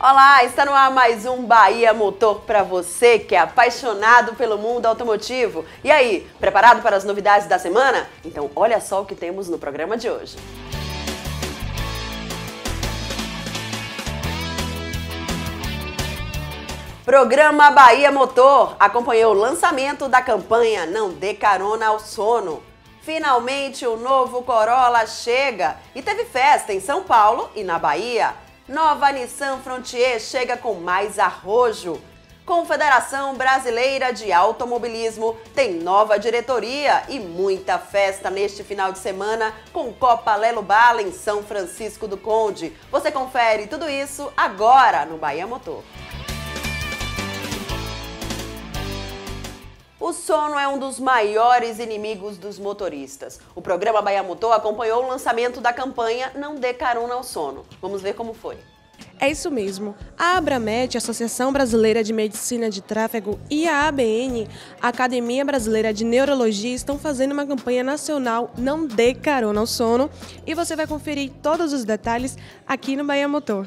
Olá, está no ar mais um Bahia Motor para você que é apaixonado pelo mundo automotivo. E aí, preparado para as novidades da semana? Então olha só o que temos no programa de hoje. Programa Bahia Motor acompanhou o lançamento da campanha Não Dê Carona ao Sono. Finalmente o novo Corolla chega e teve festa em São Paulo e na Bahia. Nova Nissan Frontier chega com mais arrojo. Confederação Brasileira de Automobilismo tem nova diretoria e muita festa neste final de semana com Copa Lelo Bala em São Francisco do Conde. Você confere tudo isso agora no Bahia Motor. O sono é um dos maiores inimigos dos motoristas. O programa Bahia Motor acompanhou o lançamento da campanha Não Dê Carona ao Sono. Vamos ver como foi. É isso mesmo. A Abramet, Associação Brasileira de Medicina de Tráfego, e a ABN, a Academia Brasileira de Neurologia, estão fazendo uma campanha nacional Não Dê Carona ao Sono. E você vai conferir todos os detalhes aqui no Bahia Motor.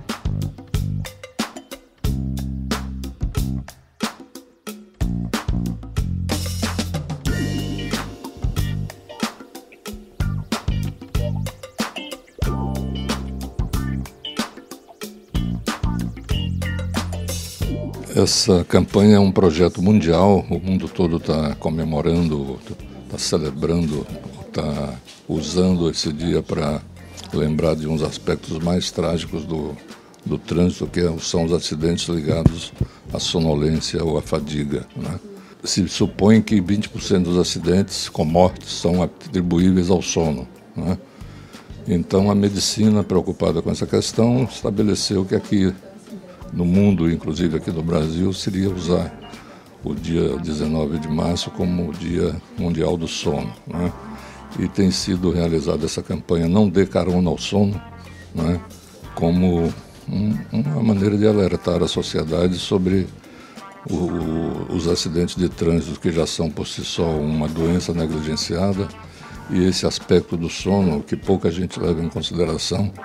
Essa campanha é um projeto mundial, o mundo todo está comemorando, está celebrando, está usando esse dia para lembrar de uns aspectos mais trágicos do trânsito, que são os acidentes ligados à sonolência ou à fadiga, né? Se supõe que 20% dos acidentes com mortes são atribuíveis ao sono, né? Então a medicina, preocupada com essa questão, estabeleceu que aqui no mundo, inclusive aqui no Brasil, seria usar o dia 19 de março como o Dia Mundial do Sono, né? E tem sido realizada essa campanha Não Dê Carona ao Sono, né? Como uma maneira de alertar a sociedade sobre os acidentes de trânsito, que já são por si só uma doença negligenciada, e esse aspecto do sono que pouca gente leva em consideração.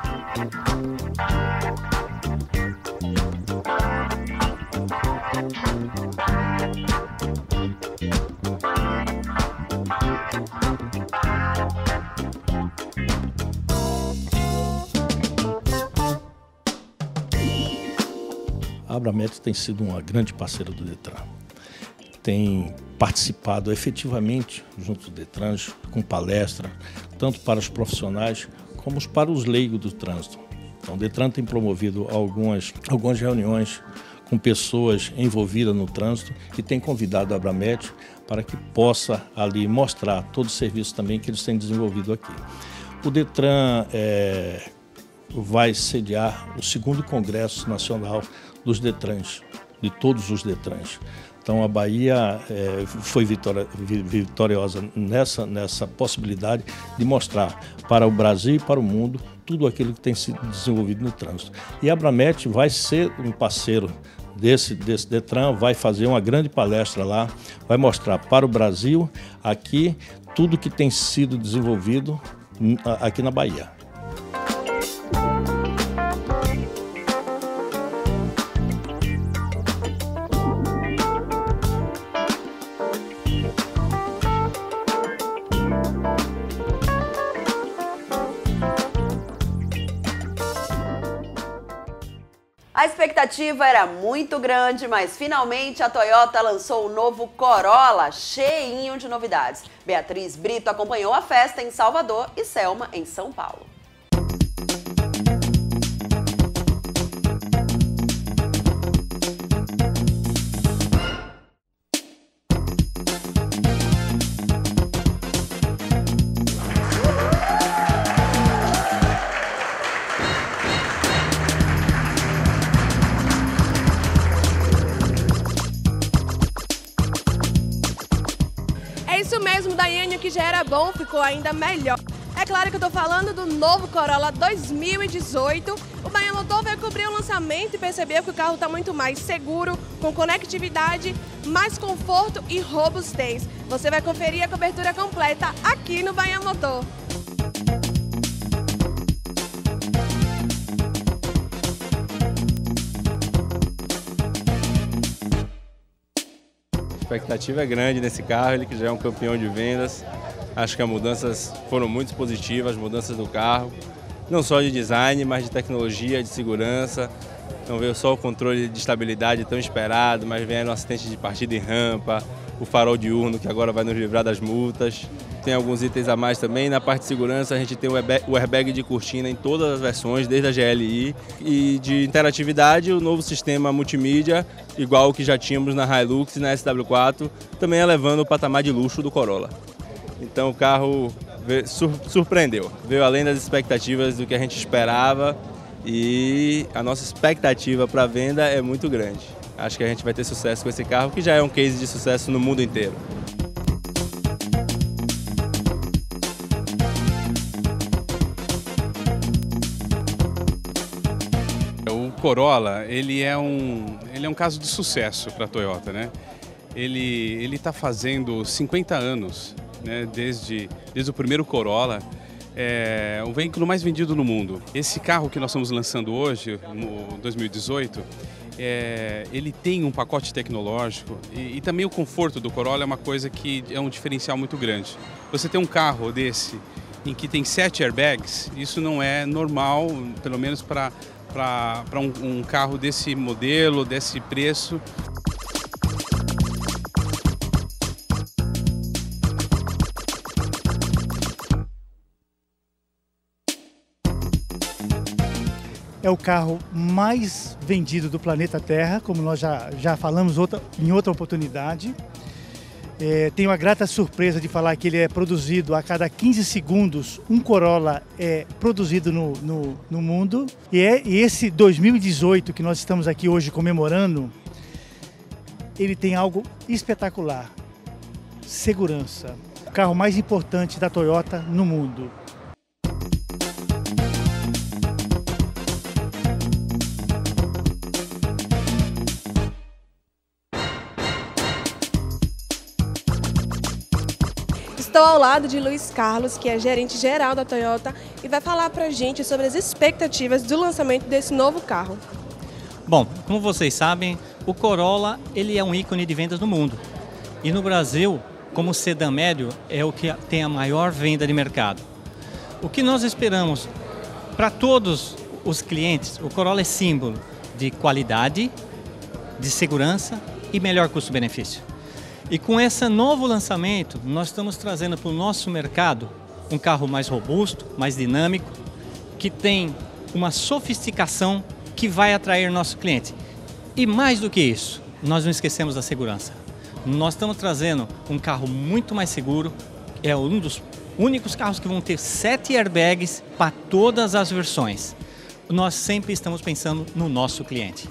A Abramet tem sido uma grande parceira do Detran. Tem participado efetivamente junto do Detran, com palestra, tanto para os profissionais como para os leigos do trânsito. Então, o Detran tem promovido algumas reuniões com pessoas envolvidas no trânsito e tem convidado a Abramet para que possa ali mostrar todo o serviço também que eles têm desenvolvido aqui. O Detran vai sediar o 2º Congresso Nacional dos Detrans, de todos os Detrans. Então a Bahia foi vitoriosa nessa possibilidade de mostrar para o Brasil e para o mundo tudo aquilo que tem sido desenvolvido no trânsito. E a Abramet vai ser um parceiro desse Detran, vai fazer uma grande palestra lá, vai mostrar para o Brasil aqui tudo que tem sido desenvolvido aqui na Bahia. A expectativa era muito grande, mas finalmente a Toyota lançou o novo Corolla, cheinho de novidades. Beatriz Brito acompanhou a festa em Salvador e Selma em São Paulo. É isso mesmo, Daiane, o que já era bom ficou ainda melhor. É claro que eu tô falando do novo Corolla 2018. O Bahia Motor veio cobrir o lançamento e percebeu que o carro está muito mais seguro, com conectividade, mais conforto e robustez. Você vai conferir a cobertura completa aqui no Bahia Motor. expectativa é grande nesse carro, ele que já é um campeão de vendas. Acho que as mudanças foram muito positivas, as mudanças do carro, não só de design, mas de tecnologia, de segurança. Não veio só o controle de estabilidade tão esperado, mas vem o assistente de partida em rampa, o farol diurno que agora vai nos livrar das multas. Tem alguns itens a mais também. Na parte de segurança a gente tem o airbag de cortina em todas as versões, desde a GLI. E de interatividade, o novo sistema multimídia, igual o que já tínhamos na Hilux e na SW4, também elevando o patamar de luxo do Corolla. Então o carro surpreendeu, veio além das expectativas do que a gente esperava e a nossa expectativa para a venda é muito grande. Acho que a gente vai ter sucesso com esse carro, que já é um case de sucesso no mundo inteiro. O Corolla, ele é um caso de sucesso para a Toyota, né? Ele está fazendo 50 anos, né? Desde o primeiro Corolla, é o veículo mais vendido no mundo. Esse carro que nós estamos lançando hoje, no 2018, ele tem um pacote tecnológico e também o conforto do Corolla é uma coisa que é um diferencial muito grande. Você tem um carro desse em que tem 7 airbags, isso não é normal, pelo menos para um carro desse modelo, desse preço. É o carro mais vendido do planeta Terra, como nós já falamos em outra oportunidade. Tenho a grata surpresa de falar que ele é produzido a cada 15 segundos, um Corolla é produzido no mundo. E esse 2018 que nós estamos aqui hoje comemorando, ele tem algo espetacular: segurança. O carro mais importante da Toyota no mundo. Estou ao lado de Luiz Carlos, que é gerente geral da Toyota, e vai falar pra gente sobre as expectativas do lançamento desse novo carro. Bom, como vocês sabem, o Corolla ele é um ícone de vendas no mundo. E no Brasil, como sedã médio, é o que tem a maior venda de mercado. O que nós esperamos para todos os clientes, o Corolla é símbolo de qualidade, de segurança e melhor custo-benefício. E com esse novo lançamento, nós estamos trazendo para o nosso mercado um carro mais robusto, mais dinâmico, que tem uma sofisticação que vai atrair nosso cliente. E mais do que isso, nós não esquecemos da segurança. Nós estamos trazendo um carro muito mais seguro, é um dos únicos carros que vão ter 7 airbags para todas as versões. Nós sempre estamos pensando no nosso cliente.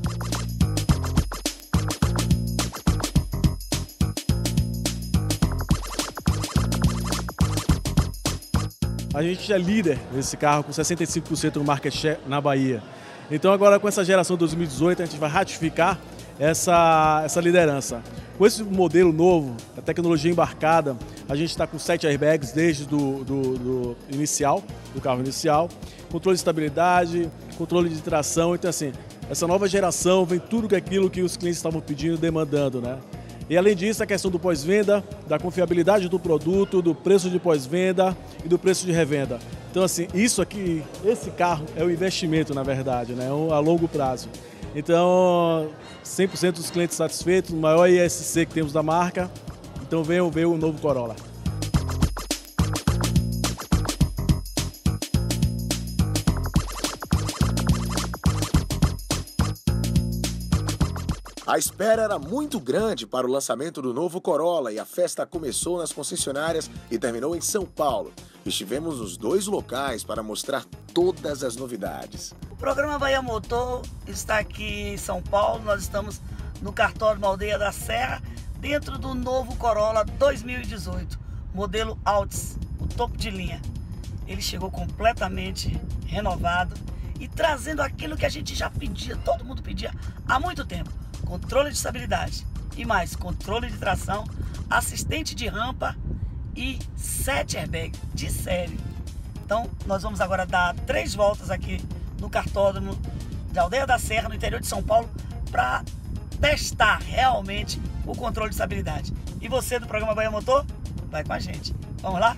A gente é líder nesse carro com 65% do market share na Bahia. Então agora com essa geração 2018 a gente vai ratificar essa liderança. Com esse modelo novo, a tecnologia embarcada, a gente está com 7 airbags desde do inicial, do carro inicial, controle de estabilidade, controle de tração. Então assim, essa nova geração vem tudo aquilo que os clientes estavam pedindo e demandando, né? E além disso, a questão do pós-venda, da confiabilidade do produto, do preço de pós-venda e do preço de revenda. Então assim, isso aqui, esse carro é um investimento na verdade, né? A longo prazo. Então, 100% dos clientes satisfeitos, o maior ISC que temos da marca. Então veio o novo Corolla. A espera era muito grande para o lançamento do novo Corolla e a festa começou nas concessionárias e terminou em São Paulo. Estivemos nos 2 locais para mostrar todas as novidades. O programa Bahia Motor está aqui em São Paulo, nós estamos no cartódromo Aldeia da Serra, dentro do novo Corolla 2018, modelo Altis, o topo de linha. Ele chegou completamente renovado e trazendo aquilo que a gente já pedia, todo mundo pedia há muito tempo. Controle de estabilidade e mais controle de tração, assistente de rampa e 7 airbags de série. Então nós vamos agora dar 3 voltas aqui no cartódromo da Aldeia da Serra, no interior de São Paulo, para testar realmente o controle de estabilidade. E você do programa Bahia Motor, vai com a gente. Vamos lá?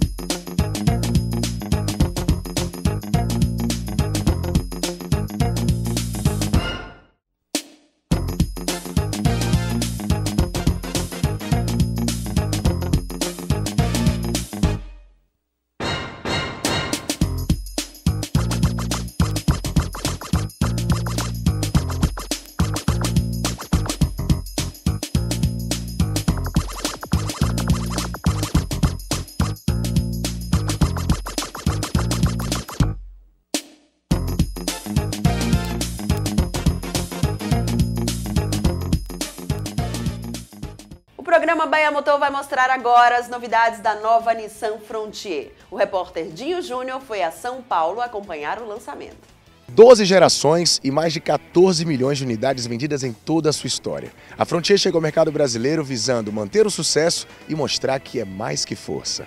O programa Bahia Motor vai mostrar agora as novidades da nova Nissan Frontier. O repórter Dinho Júnior foi a São Paulo acompanhar o lançamento. 12 gerações e mais de 14 milhões de unidades vendidas em toda a sua história. A Frontier chegou ao mercado brasileiro visando manter o sucesso e mostrar que é mais que força.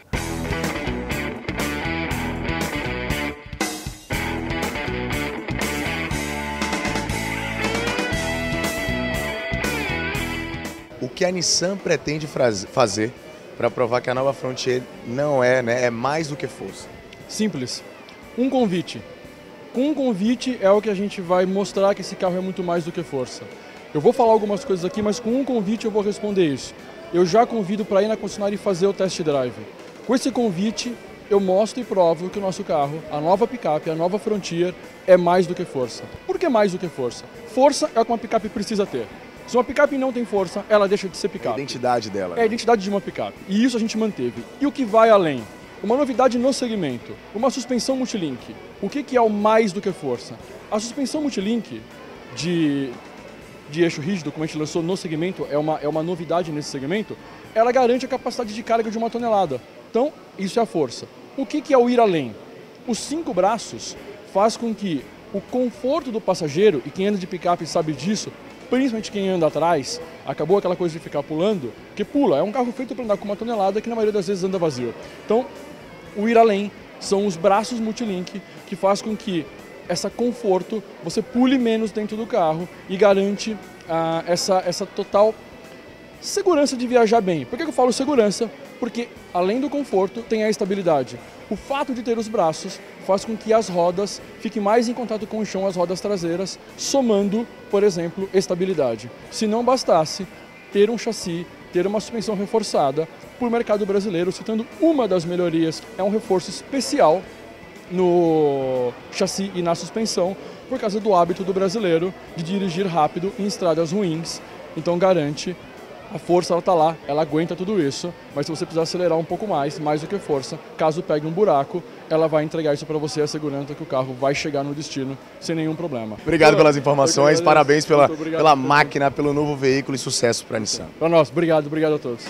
O que a Nissan pretende fazer para provar que a nova Frontier não é, é mais do que força? Simples. Um convite. Com um convite é o que a gente vai mostrar que esse carro é muito mais do que força. Eu vou falar algumas coisas aqui, mas com um convite eu vou responder isso. Eu já convido para ir na concessionária e fazer o test drive. Com esse convite, eu mostro e provo que o nosso carro, a nova picape, a nova Frontier, é mais do que força. Por que mais do que força? Força é o que uma picape precisa ter. Se uma picape não tem força, ela deixa de ser picape. É a identidade dela. É a identidade de uma picape. E isso a gente manteve. E o que vai além? Uma novidade no segmento, uma suspensão multilink. O que é o mais do que força? A suspensão multilink de eixo rígido, como a gente lançou no segmento, é uma novidade nesse segmento, ela garante a capacidade de carga de 1 tonelada. Então, isso é a força. O que é o ir além? Os 5 braços faz com que o conforto do passageiro, e quem anda de picape sabe disso, principalmente quem anda atrás, acabou aquela coisa de ficar pulando, que pula, é um carro feito para andar com 1 tonelada que na maioria das vezes anda vazio. Então, o ir além são os braços multilink que faz com que essa conforto, você pule menos dentro do carro e garante essa total segurança de viajar bem. Por que eu falo segurança? Porque além do conforto tem a estabilidade. O fato de ter os braços faz com que as rodas fiquem mais em contato com o chão, as rodas traseiras, somando, por exemplo, estabilidade. Se não bastasse ter um chassi, ter uma suspensão reforçada, por mercado brasileiro, citando uma das melhorias, é um reforço especial no chassi e na suspensão, por causa do hábito do brasileiro de dirigir rápido em estradas ruins. Então garante, a força ela está lá, ela aguenta tudo isso, mas se você precisar acelerar um pouco mais do que força, caso pegue um buraco, ela vai entregar isso para você, assegurando que o carro vai chegar no destino sem nenhum problema. Obrigado pelas informações, parabéns pela máquina, pelo novo veículo e sucesso para a Nissan. Para nós, obrigado a todos.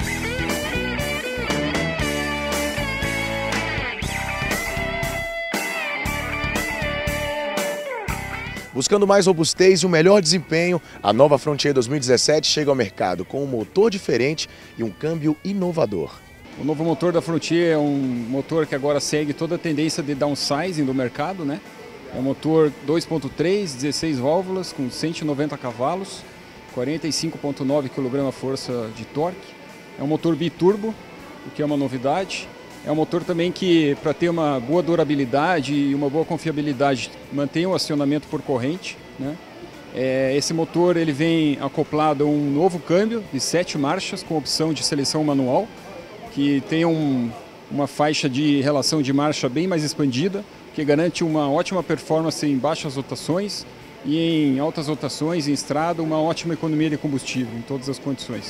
Buscando mais robustez e um melhor desempenho, a nova Frontier 2017 chega ao mercado com um motor diferente e um câmbio inovador. O novo motor da Frontier é um motor que agora segue toda a tendência de downsizing do mercado, né? É um motor 2.3, 16 válvulas, com 190 cavalos, 45,9 kgf de torque. É um motor biturbo, o que é uma novidade. É um motor também que, para ter uma boa durabilidade e uma boa confiabilidade, mantém o acionamento por corrente, né? Esse motor ele vem acoplado a um novo câmbio de 7 marchas com opção de seleção manual, que tem uma faixa de relação de marcha bem mais expandida, que garante uma ótima performance em baixas rotações e em altas rotações, em estrada, uma ótima economia de combustível em todas as condições.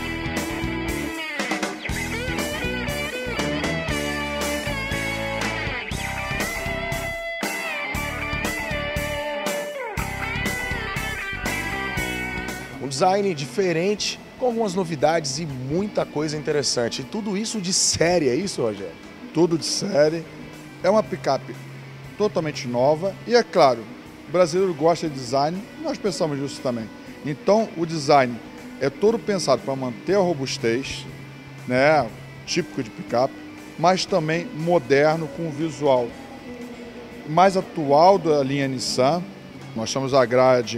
Um design diferente, com algumas novidades e muita coisa interessante. E tudo isso de série, é isso, Rogério? Tudo de série. É uma picape totalmente nova e, é claro, o brasileiro gosta de design, nós pensamos nisso também. Então, o design é todo pensado para manter a robustez, né, típico de picape, mas também moderno, com um visual mais atual da linha Nissan. Nós temos a grade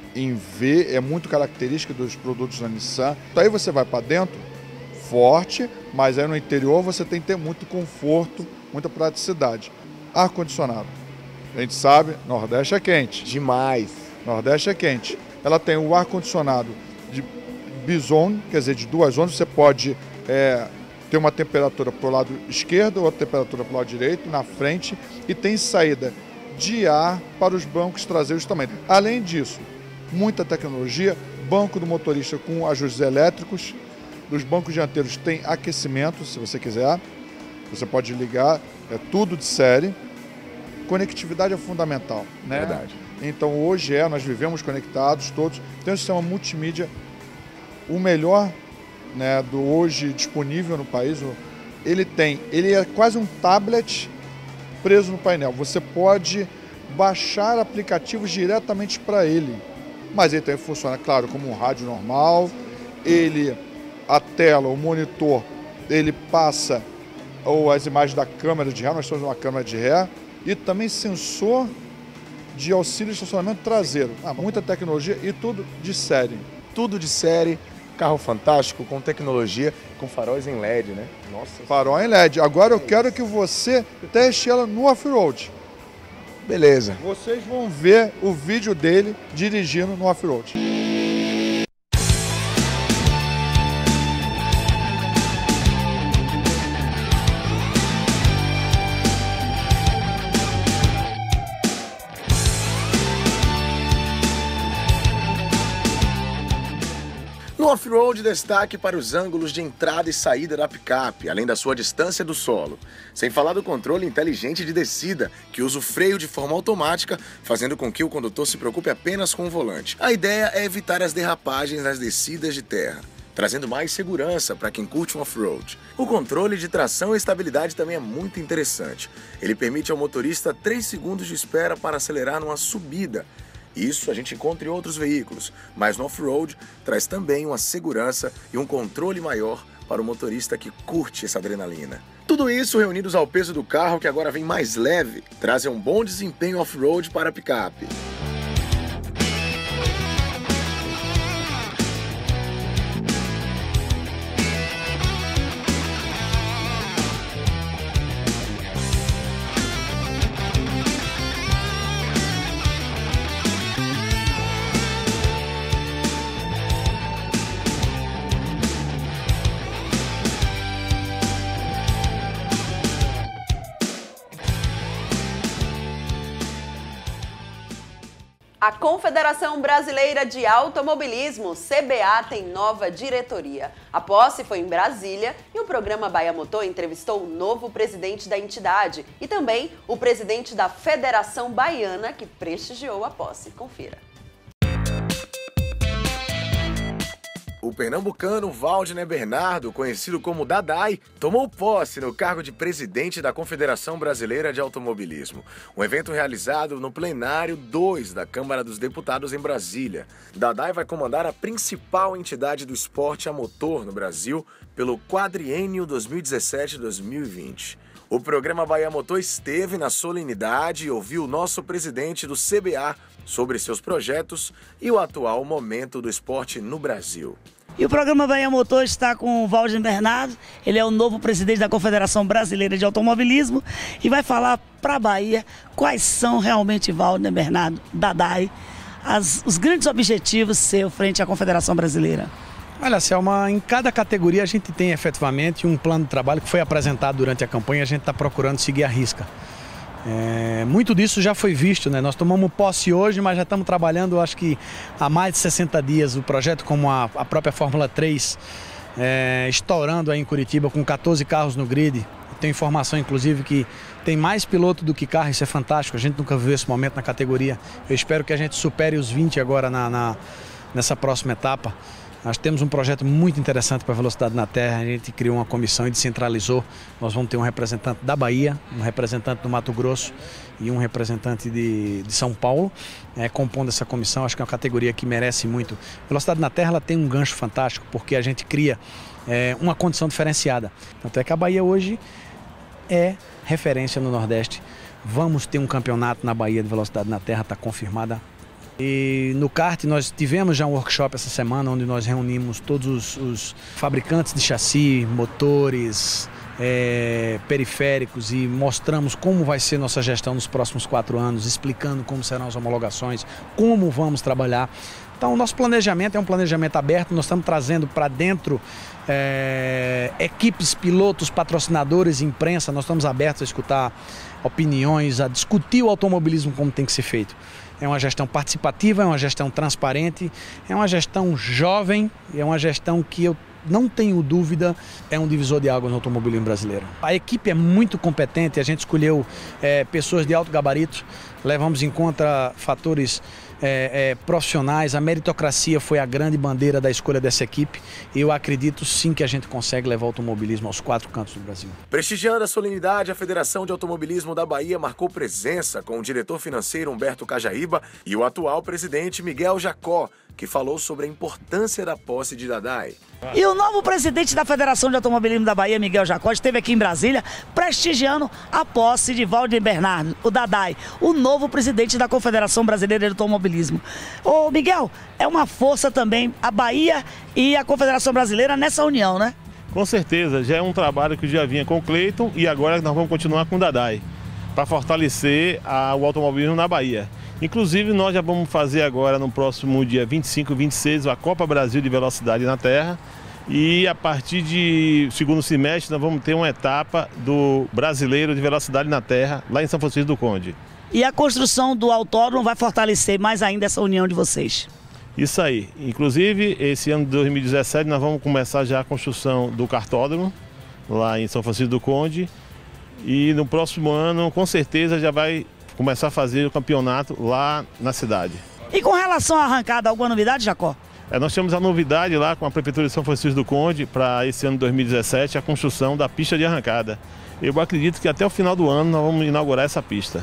em V, é muito característica dos produtos da Nissan. Então aí você vai para dentro, forte, mas aí no interior você tem que ter muito conforto, muita praticidade. Ar-condicionado. A gente sabe, Nordeste é quente. Demais. Nordeste é quente. Ela tem o ar-condicionado de bison, quer dizer, de 2 zonas. Você pode ter uma temperatura para o lado esquerdo, outra temperatura para o lado direito, na frente, e tem saída de ar para os bancos traseiros também. Além disso, muita tecnologia, banco do motorista com ajustes elétricos, dos bancos dianteiros tem aquecimento, se você quiser, você pode ligar, é tudo de série. Conectividade é fundamental, né? Verdade. Então hoje nós vivemos conectados todos, tem um sistema multimídia, o melhor, né, do hoje disponível no país. Ele é quase um tablet preso no painel. Você pode baixar aplicativos diretamente para ele, mas ele também funciona, claro, como um rádio normal. A tela, o monitor, ele passa as imagens da câmera de ré, nós temos uma câmera de ré, e também sensor de auxílio de estacionamento traseiro. Muita tecnologia e tudo de série. Tudo de série, carro fantástico, com tecnologia, com faróis em LED, né? Nossa. Farol em LED. Agora eu quero que você teste ela no off-road. Beleza. Vocês vão ver o vídeo dele dirigindo no off-road. No off-road, destaque para os ângulos de entrada e saída da picape, além da sua distância do solo. Sem falar do controle inteligente de descida, que usa o freio de forma automática, fazendo com que o condutor se preocupe apenas com o volante. A ideia é evitar as derrapagens nas descidas de terra, trazendo mais segurança para quem curte um off-road. O controle de tração e estabilidade também é muito interessante. Ele permite ao motorista 3 segundos de espera para acelerar numa subida. Isso a gente encontra em outros veículos, mas no off-road traz também uma segurança e um controle maior para o motorista que curte essa adrenalina. Tudo isso reunidos ao peso do carro, que agora vem mais leve, trazem um bom desempenho off-road para a picape. A Confederação Brasileira de Automobilismo, CBA, tem nova diretoria. A posse foi em Brasília e o programa Bahia Motor entrevistou o novo presidente da entidade e também o presidente da Federação Baiana, que prestigiou a posse. Confira. O pernambucano Valdner Bernardo, conhecido como Dadai, tomou posse no cargo de presidente da Confederação Brasileira de Automobilismo, um evento realizado no plenário 2 da Câmara dos Deputados em Brasília. Dadai vai comandar a principal entidade do esporte a motor no Brasil pelo quadriênio 2017-2020. O programa Bahia Motor esteve na solenidade e ouviu o nosso presidente do CBA sobre seus projetos e o atual momento do esporte no Brasil. E o programa Bahia Motor está com o Valdner Bernardo, ele é o novo presidente da Confederação Brasileira de Automobilismo e vai falar para a Bahia quais são realmente, Valdner Bernardo, Dadai, os grandes objetivos seu frente à Confederação Brasileira. Olha, Selma, em cada categoria a gente tem efetivamente um plano de trabalho que foi apresentado durante a campanha e a gente está procurando seguir à risca. Muito disso já foi visto, né? Nós tomamos posse hoje, mas já estamos trabalhando, acho que há mais de 60 dias, o projeto como a própria Fórmula 3, estourando aí em Curitiba com 14 carros no grid. Tenho informação, inclusive, que tem mais piloto do que carro, isso é fantástico, a gente nunca viu esse momento na categoria. Eu espero que a gente supere os 20 agora nessa próxima etapa. Nós temos um projeto muito interessante para a velocidade na terra, a gente criou uma comissão e descentralizou. Nós vamos ter um representante da Bahia, um representante do Mato Grosso e um representante de São Paulo, compondo essa comissão. Acho que é uma categoria que merece muito. Velocidade na terra ela tem um gancho fantástico, porque a gente cria uma condição diferenciada. Tanto é que a Bahia hoje é referência no Nordeste. Vamos ter um campeonato na Bahia de velocidade na terra, está confirmada E no kart nós tivemos já um workshop essa semana, onde nós reunimos todos os fabricantes de chassi, motores, periféricos, e mostramos como vai ser nossa gestão nos próximos 4 anos, explicando como serão as homologações, como vamos trabalhar. Então o nosso planejamento é um planejamento aberto, nós estamos trazendo para dentro equipes, pilotos, patrocinadores, imprensa, nós estamos abertos a escutar opiniões, a discutir o automobilismo como tem que ser feito. É uma gestão participativa, é uma gestão transparente, é uma gestão jovem, é uma gestão que eu não tenho dúvida, é um divisor de águas no automobilismo brasileiro. A equipe é muito competente, a gente escolheu pessoas de alto gabarito, levamos em conta fatores profissionais, a meritocracia foi a grande bandeira da escolha dessa equipe, e eu acredito sim que a gente consegue levar o automobilismo aos 4 cantos do Brasil. Prestigiando a solenidade, a Federação de Automobilismo da Bahia marcou presença com o diretor financeiro Humberto Cajaíba e o atual presidente Miguel Jacó, que falou sobre a importância da posse de Dadai. E o novo presidente da Federação de Automobilismo da Bahia, Miguel Jacó, esteve aqui em Brasília prestigiando a posse de Valdir Bernardo, o Dadai, o novo presidente da Confederação Brasileira de Automobilismo. Ô Miguel, é uma força também a Bahia e a Confederação Brasileira nessa união, né? Com certeza, já é um trabalho que já vinha com o Cleiton e agora nós vamos continuar com o Dadai, para fortalecer o automobilismo na Bahia. Inclusive, nós já vamos fazer agora, no próximo dia 25 e 26, a Copa Brasil de Velocidade na Terra. E a partir de segundo semestre, nós vamos ter uma etapa do Brasileiro de Velocidade na Terra, lá em São Francisco do Conde. E a construção do autódromo vai fortalecer mais ainda essa união de vocês. Isso aí. Inclusive, esse ano de 2017, nós vamos começar já a construção do cartódromo, lá em São Francisco do Conde. E no próximo ano, com certeza, já vai começar a fazer o campeonato lá na cidade. E com relação à arrancada, alguma novidade, Jacó? Nós temos a novidade lá com a Prefeitura de São Francisco do Conde para esse ano de 2017, a construção da pista de arrancada. Eu acredito que até o final do ano nós vamos inaugurar essa pista.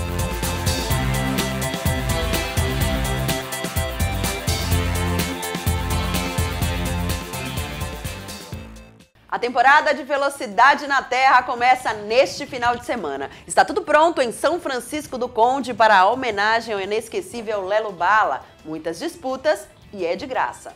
A temporada de Velocidade na Terra começa neste final de semana. Está tudo pronto em São Francisco do Conde para a homenagem ao inesquecível Lelo Bala. Muitas disputas e é de graça.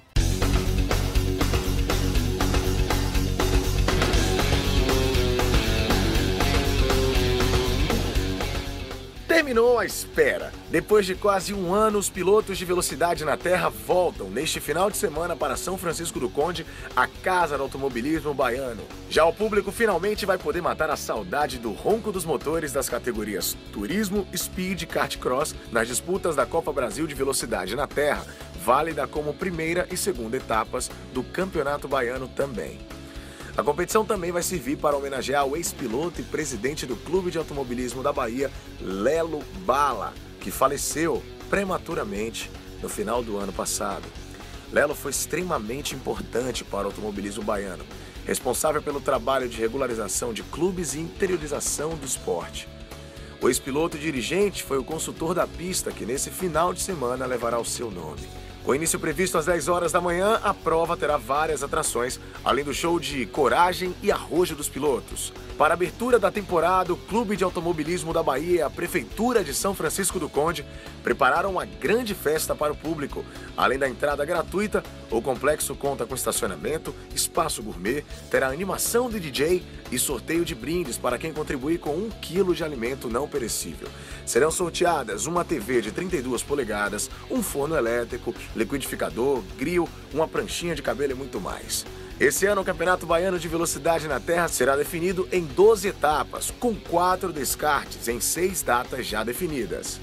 Terminou a espera. Depois de quase um ano, os pilotos de Velocidade na Terra voltam neste final de semana para São Francisco do Conde, a casa do automobilismo baiano. Já o público finalmente vai poder matar a saudade do ronco dos motores das categorias Turismo, Speed e Kart Cross nas disputas da Copa Brasil de Velocidade na Terra, válida como primeira e segunda etapas do Campeonato Baiano também. A competição também vai servir para homenagear o ex-piloto e presidente do Clube de Automobilismo da Bahia, Lelo Bala, que faleceu prematuramente no final do ano passado. Lelo foi extremamente importante para o automobilismo baiano, responsável pelo trabalho de regularização de clubes e interiorização do esporte. O ex-piloto e dirigente foi o consultor da pista que nesse final de semana levará o seu nome. Com início previsto às 10 horas da manhã, a prova terá várias atrações, além do show de coragem e arrojo dos pilotos. Para a abertura da temporada, o Clube de Automobilismo da Bahia e a Prefeitura de São Francisco do Conde prepararam uma grande festa para o público. Além da entrada gratuita, o complexo conta com estacionamento, espaço gourmet, terá animação de DJ e sorteio de brindes para quem contribuir com 1 quilo de alimento não perecível. Serão sorteadas uma TV de 32 polegadas, um forno elétrico, liquidificador, grill, uma pranchinha de cabelo e muito mais. Esse ano o Campeonato Baiano de Velocidade na Terra será definido em 12 etapas, com 4 descartes em 6 datas já definidas.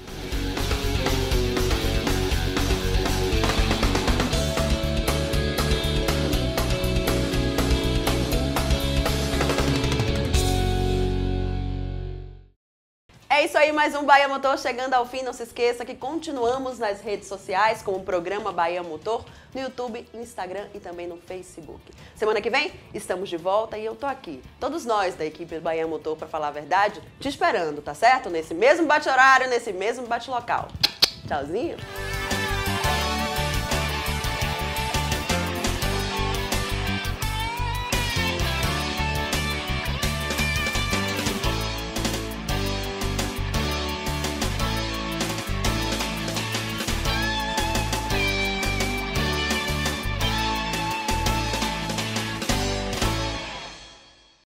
É isso aí, mais um Bahia Motor chegando ao fim. Não se esqueça que continuamos nas redes sociais com o programa Bahia Motor, no YouTube, Instagram e também no Facebook. Semana que vem estamos de volta e eu tô aqui, todos nós da equipe do Bahia Motor, para falar a verdade, te esperando, tá certo? Nesse mesmo bate-horário, nesse mesmo bate-local. Tchauzinho!